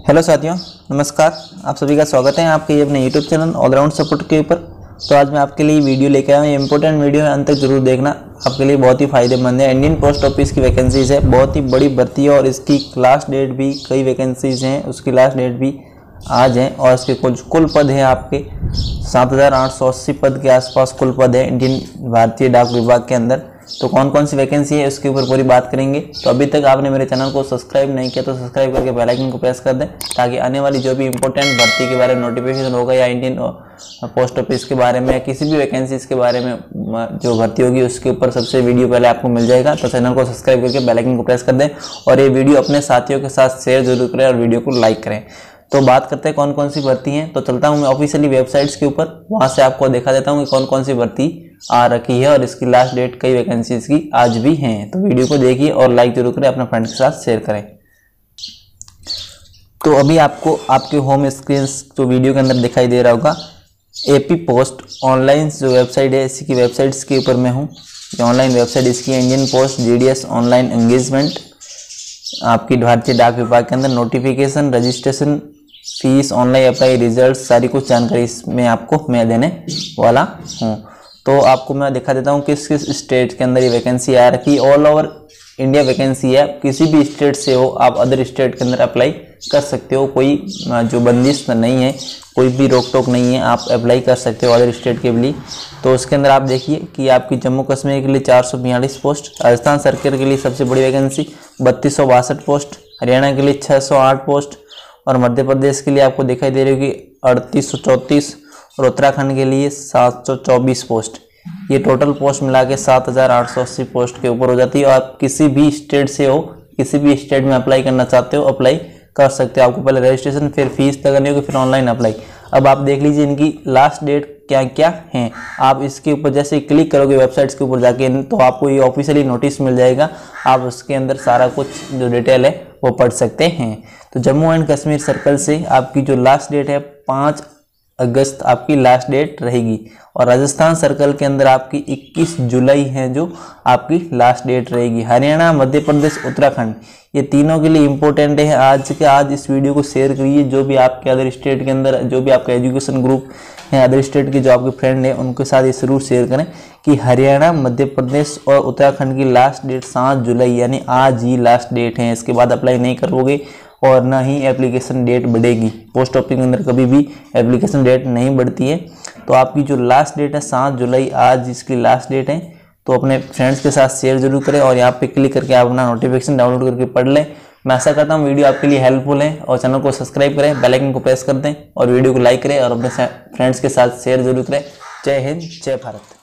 Hello साथियों, नमस्कार। आप सभी का स्वागत है आपके ये अपने यूट्यूब चैनल ऑलराउंड सपोर्ट के ऊपर। तो आज मैं आपके लिए वीडियो लेके आया हूँ। ये इंपॉर्टेंट वीडियो है, अंत तक जरूर देखना, आपके लिए बहुत ही फायदेमंद है। इंडियन पोस्ट ऑफिस की वैकेंसीज है, बहुत ही बड़ी भर्ती है और इसकी लास्ट डेट भी, कई वैकेंसीज हैं उसकी लास्ट डेट भी आज है। और इसके कुल पद हैं आपके 7,880 पद के आसपास कुल पद है इंडियन भारतीय डाक विभाग के अंदर। तो कौन कौन सी वैकेंसी है उसके ऊपर पूरी बात करेंगे। तो अभी तक आपने मेरे चैनल को सब्सक्राइब नहीं किया तो सब्सक्राइब करके बेल आइकन को प्रेस कर दें, ताकि आने वाली जो भी इंपॉर्टेंट भर्ती के बारे में नोटिफिकेशन होगा या इंडियन पोस्ट ऑफिस के बारे में या किसी भी वैकेंसीज के बारे में जो भर्ती होगी उसके ऊपर सबसे वीडियो पहले आपको मिल जाएगा। तो चैनल को सब्सक्राइब करके बेल आइकन को प्रेस कर दें और ये वीडियो अपने साथियों के साथ शेयर जरूर करें और वीडियो को लाइक करें। तो बात करते हैं कौन कौन सी भर्ती हैं। तो चलता हूं मैं ऑफिशियली वेबसाइट्स के ऊपर, वहां से आपको दिखा देता हूं कि कौन कौन सी भर्ती आ रखी है और इसकी लास्ट डेट कई वैकेंसीज की आज भी हैं। तो वीडियो को देखिए और लाइक जरूर करें, अपने फ्रेंड्स के साथ शेयर करें। तो अभी आपको आपके होम स्क्रीन जो वीडियो के अंदर दिखाई दे रहा होगा, एपी पोस्ट ऑनलाइन जो वेबसाइट है, इसी की वेबसाइट्स के ऊपर मैं हूँ। जो ऑनलाइन वेबसाइट इसकी Indian post GDS online engagement, आपकी भारतीय डाक विभाग के अंदर notification, registration, fees, online apply, result, सारी कुछ जानकारी इसमें आपको मैं देने वाला हूँ। तो आपको मैं दिखा देता हूँ किस किस स्टेट के अंदर ये वैकेंसी आ रखी है। ऑल ओवर इंडिया वैकेंसी है, किसी भी स्टेट से हो आप अदर स्टेट के अंदर अप्लाई कर सकते हो। कोई जो बंदिश नहीं है, कोई भी रोक टोक नहीं है, आप अप्लाई कर सकते हो अदर स्टेट के लिए। तो उसके अंदर आप देखिए कि आपकी जम्मू कश्मीर के लिए 442 पोस्ट, राजस्थान सर्किल के लिए सबसे बड़ी वैकेंसी 3262 पोस्ट, हरियाणा के लिए 608 पोस्ट और मध्य प्रदेश के लिए आपको दिखाई दे रही होगी 3834 और उत्तराखंड के लिए 724 पोस्ट। ये टोटल पोस्ट मिला के 7,880 पोस्ट के ऊपर हो जाती है। और आप किसी भी स्टेट से हो, किसी भी स्टेट में अप्लाई करना चाहते हो अप्लाई कर सकते हो। आपको पहले रजिस्ट्रेशन, फिर फीस तय करनी होगी, फिर ऑनलाइन अप्लाई। अब आप देख लीजिए इनकी लास्ट डेट क्या क्या हैं। आप इसके ऊपर जैसे क्लिक करोगे वेबसाइट्स के ऊपर जाके, तो आपको ये ऑफिशियली नोटिस मिल जाएगा। आप उसके अंदर सारा कुछ जो डिटेल है वो पढ़ सकते हैं। तो जम्मू एंड कश्मीर सर्कल से आपकी जो लास्ट डेट है 5 अगस्त आपकी लास्ट डेट रहेगी। और राजस्थान सर्कल के अंदर आपकी 21 जुलाई है जो आपकी लास्ट डेट रहेगी। हरियाणा, मध्य प्रदेश, उत्तराखंड, ये तीनों के लिए इंपॉर्टेंट है। आज इस वीडियो को शेयर करिए। जो भी आपके अदर स्टेट के अंदर, जो भी आपका एजुकेशन ग्रुप है अदर स्टेट के, जो आपके फ्रेंड है, उनके साथ ये जरूर शेयर करें कि हरियाणा, मध्य प्रदेश और उत्तराखंड की लास्ट डेट 7 जुलाई यानी आज ही लास्ट डेट है। इसके बाद अप्लाई नहीं करोगे और ना ही एप्लीकेशन डेट बढ़ेगी। पोस्ट ऑफिस के अंदर कभी भी एप्लीकेशन डेट नहीं बढ़ती है। तो आपकी जो लास्ट डेट है 7 जुलाई, आज इसकी लास्ट डेट है। तो अपने फ्रेंड्स के साथ शेयर जरूर करें और यहाँ पे क्लिक करके आप अपना नोटिफिकेशन डाउनलोड करके पढ़ लें। मैं आशा करता हूँ वीडियो आपके लिए हेल्पफुल है। और चैनल को सब्सक्राइब करें, बेल आइकन को प्रेस कर दें और वीडियो को लाइक करें और अपने फ्रेंड्स के साथ शेयर जरूर करें। जय हिंद, जय भारत।